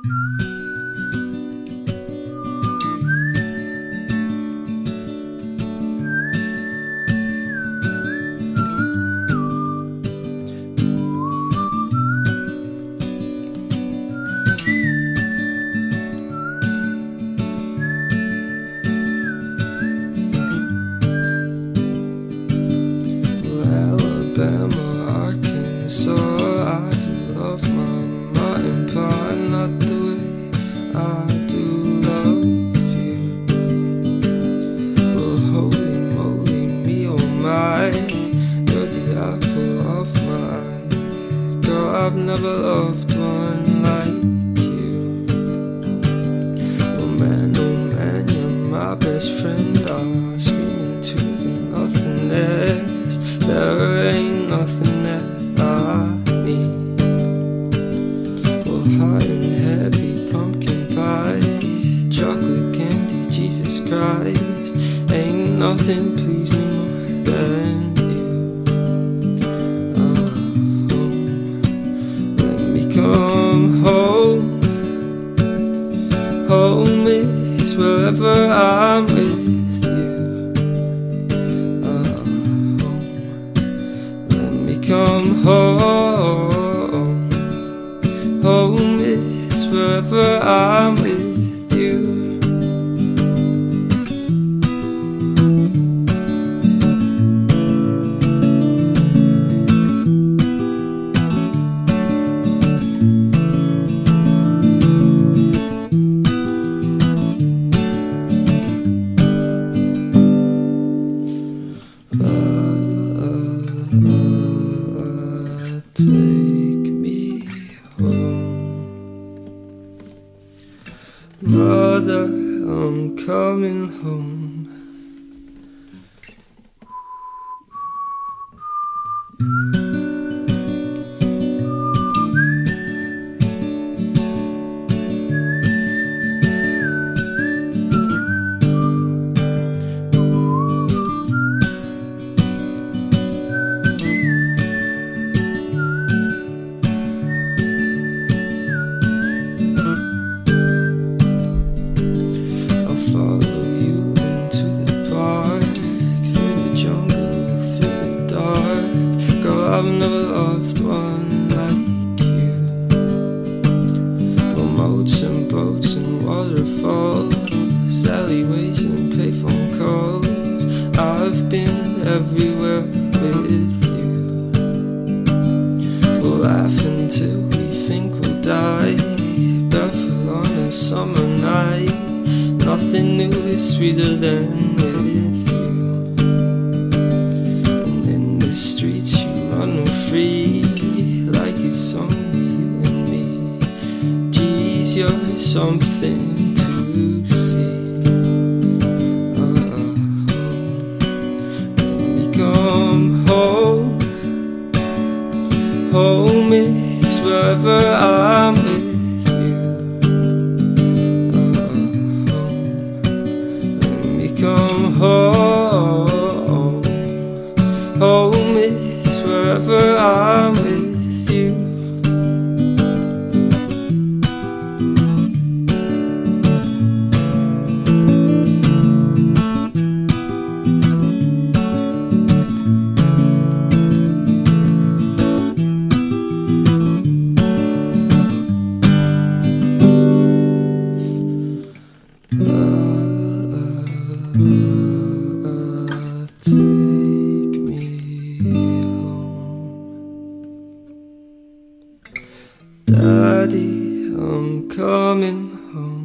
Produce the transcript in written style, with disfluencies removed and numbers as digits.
Alabama, Arkansas, I do love my mutton pie, not the way I do love you. Well, holy moly, me oh my, you're the apple of my eye. Girl, I've never loved one like you. Oh man, you're my best friend. I scream into the nothingness. There ain't nothing that I need. Well, hot and heavy pumpkin pie, chocolate candy, Jesus Christ, ain't nothing please me more than you. Let me come home. Home is wherever I'm with you. Come home. Home is wherever I'm with you. Take me home. Mother, I'm coming home. Follow you into the park, through the jungle, through the dark. Girl, I've never loved one like you. Well, moats and boats and waterfalls, alleyways and payphone calls, I've been everywhere with you. We'll laugh until we think we'll die, barefoot on a summer night. Nothing new is sweeter than with you. And in the streets you run free, like it's only you and me. Geez, you're something to see. Let me come home. Home is wherever I'm with. Come home. Home is wherever I'm with you. Take me home. Daddy, I'm coming home.